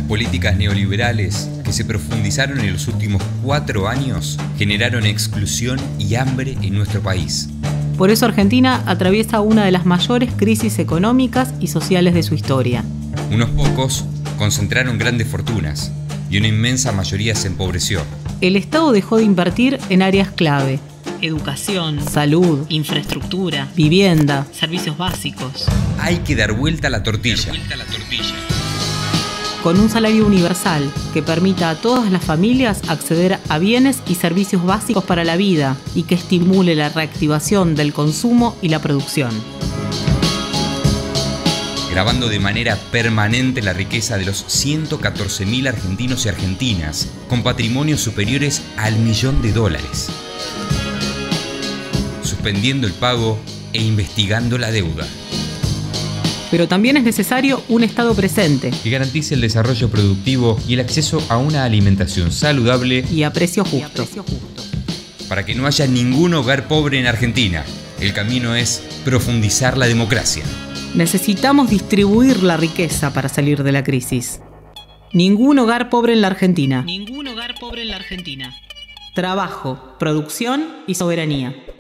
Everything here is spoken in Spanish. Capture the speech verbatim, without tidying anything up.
políticas neoliberales que se profundizaron en los últimos cuatro años generaron exclusión y hambre en nuestro país. Por eso Argentina atraviesa una de las mayores crisis económicas y sociales de su historia. Unos pocos concentraron grandes fortunas y una inmensa mayoría se empobreció. El Estado dejó de invertir en áreas clave: educación, salud, infraestructura, vivienda, servicios básicos. Hay que dar vuelta a la tortilla. Dar vuelta a la tortilla. Con un salario universal que permita a todas las familias acceder a bienes y servicios básicos para la vida y que estimule la reactivación del consumo y la producción. Grabando de manera permanente la riqueza de los ciento catorce mil argentinos y argentinas, con patrimonios superiores al millón de dólares. Suspendiendo el pago e investigando la deuda. Pero también es necesario un Estado presente que garantice el desarrollo productivo y el acceso a una alimentación saludable y a precio justo. Para que no haya ningún hogar pobre en Argentina, el camino es profundizar la democracia. Necesitamos distribuir la riqueza para salir de la crisis. Ningún hogar pobre en la Argentina. Ningún hogar pobre en la Argentina. Trabajo, producción y soberanía.